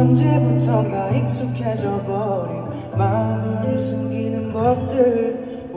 언제부턴가 익숙해져 버린 마음을 숨기는 법들.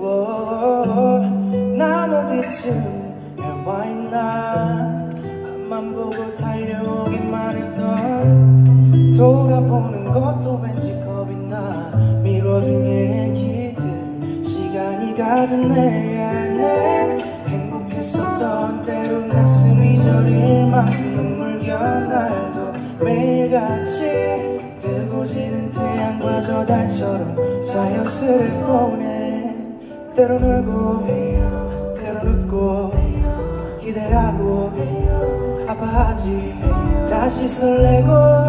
난 어디쯤에 와있나. 앞만 보고 달려오기만 했던, 돌아보는 것도 왠지 겁이 나. 미뤄둔 얘기들 시간이 가든 내 안엔 행복했었던, 때론 가슴이 저릴 만큼 눈물겨운 날도 매일같이 뜨고 지는 태양과 저 달처럼 자연스레 보내. 때론 울고 때론 웃고 기대하고 아파하지. 다시 설레고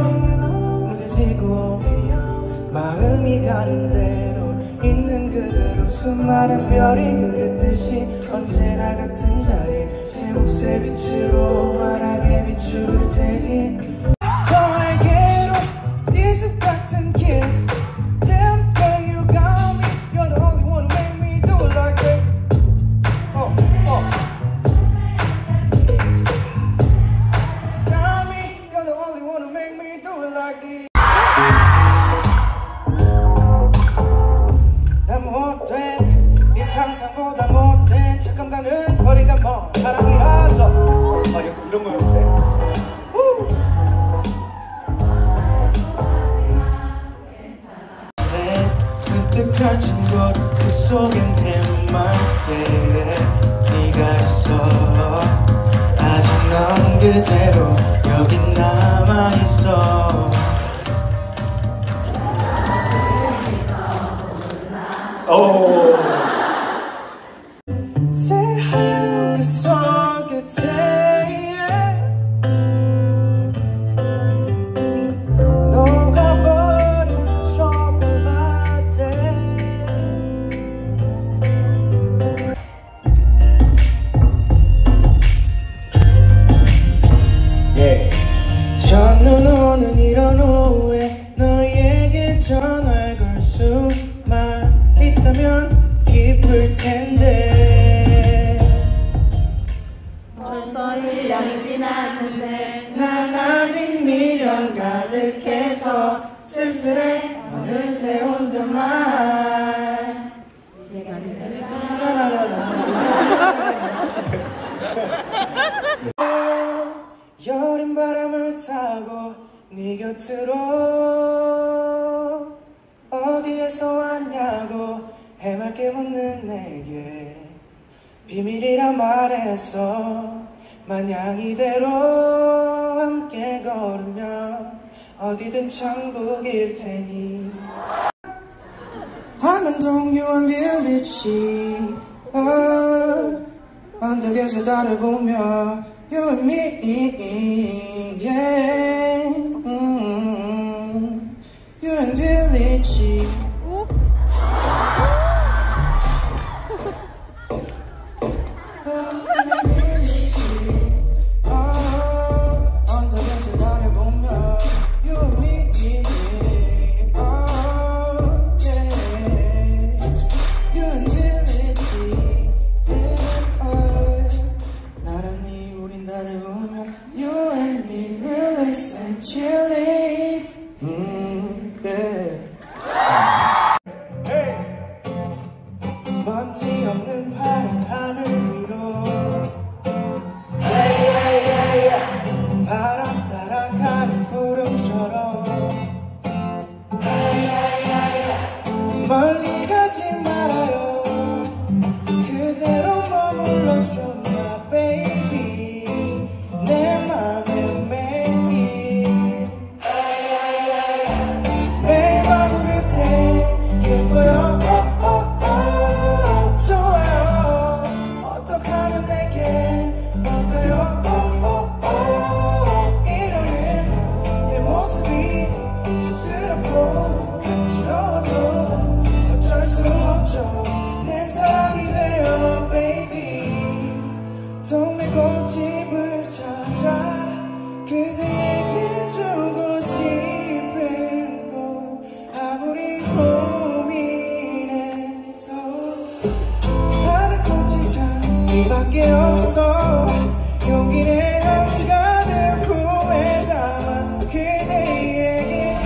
무뎌지고 마음이 가는 대로 있는 그대로 수많은 별이 그랬듯이 언제나 같은 자리 제 몫의 빛으로 환하게 비출 테니 너에게로 네 숲 같은 kiss. Tell me where you got me. You're the only one who make me do it like this. Got me. You're the only one who make me do it like this. 난 못돼. 네 상상보다 못된 착각과는 거리가 먼 사랑이라서. 약간 이런 거였는데. 문득 펼친 곳 그 속엔 해맑게 네가 있어. 아직 넌 그대로 여긴 남아있어. 새하얀 그 손끝에 녹아버린 초콜릿. 첫눈 오는 이런 오후에 너에게 전화를 걸 수만 있다면 기쁠 텐데. 벌써 1년이 지났는데 난 아직 미련 가득해서 쓸쓸해 어느새 혼잣말. 시간이 여린 바람을 타고 네 곁으로 어디에서 왔냐고 해맑게 묻는 내게 비밀이라 말해서 마냥 이대로 함께 걸으면 어디든 천국일 테니. 한남동 유한 빌리지 언덕에서 달을 보며 You and me, yeah. You and Village. 언덕에서 달을 보며 You and me, yeah. You and Village, yeah. 나란히 우린 달을 보며 You and me relax and chilling. Yeah. Hey. 먼지 없는 파란 하늘 위로 yeah, yeah, yeah, yeah. 바람 따라 가는 구름처럼 yeah, yeah, yeah, yeah. 멀리 가지 말아요. 그대로 머물러줘 나 baby. 내 맘에 매일 매일 봐도 그대 예뻐요. 좋아요. 어떻게 하면 내게 올까요? 이러는 내 모습이 쑥스럽고 간지러워도 어쩔 수 없죠. 내 사랑이 돼요 baby. 동네 꽃집을 찾아 그대에게 주고 싶은 건 아무리 고민해도 하는 꽃이 잔디밖에 없어. 용기는 한가득 품에 담아 그대에게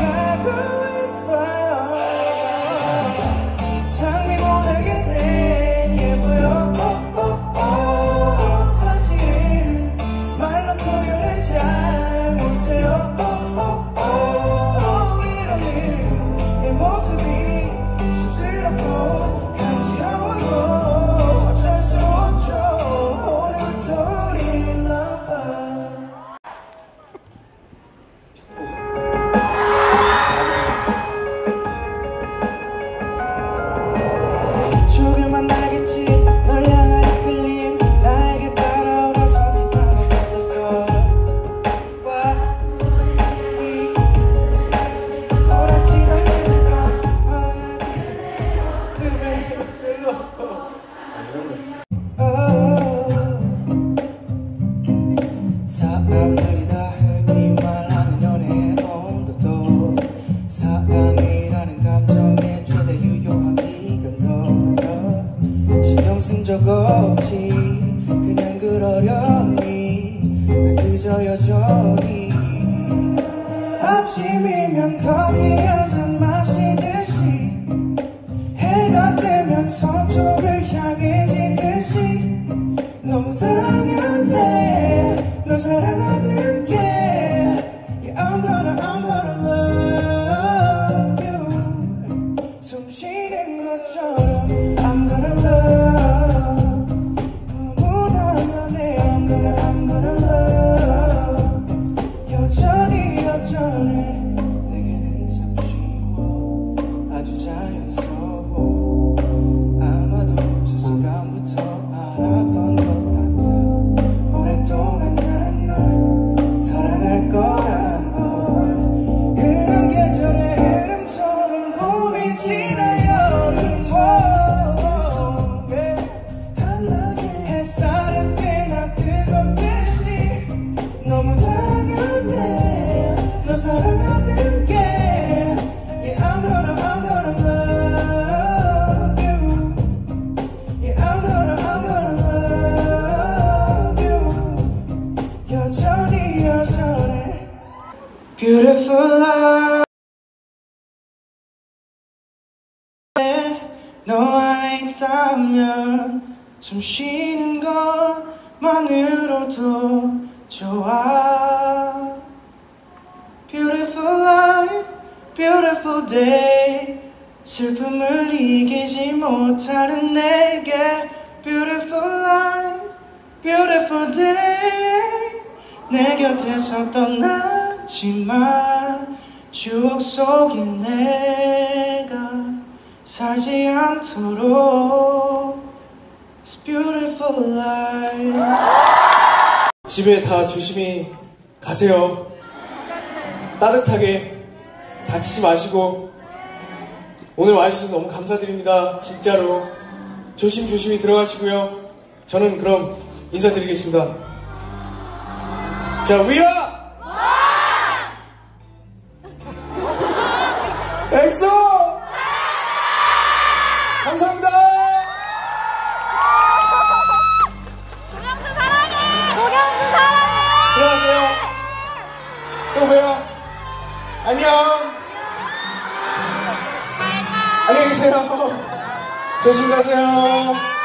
느리다 흔히 말하는 연애의 온도도 사랑이라는 감정의 최대 유효한 기간도 신경 쓴 적 없지 그냥 그러려니 난 그저 여전히 아침이면 커피 한 잔 마시듯이 해가 뜨면 서쪽을 향해 지듯이 너무 당연해 널 사랑하는 게 Yeah, I'm gonna love you 숨 쉬는 것처럼 I'm gonna love 너무 당연해 I'm gonna love 여전히 내게는 참 쉬워 아주 자연스러워 아마도 저 순간부터 알았던 것 같아 오랫동안 난 널 사랑할 거란 걸 흐른 계절의 흐름처럼 봄이 지나 여름 한낮에 햇살은 꽤나 뜨겁듯이 너무 당연해 널 사랑하는 게 Yeah, I'm gonna love you Yeah, I'm gonna love you 여전히 Beautiful life 너와 있다면 숨 쉬는 것만으로도 좋아 Beautiful life, beautiful day 슬픔을 이기지 못하는 내게 Beautiful life, beautiful day 내 곁에서 떠나지만 추억 속에 내가 살지 않도록 It's beautiful life 집에 다 조심히 가세요. 따뜻하게 다치지 마시고 오늘 와주셔서 너무 감사드립니다. 진짜로 조심히 들어가시고요. 저는 그럼 인사드리겠습니다. 자, 위아! 엑소! 감사합니다. 들어가세요. 또 봬요. 안녕. 안녕히 계세요. 조심 가세요.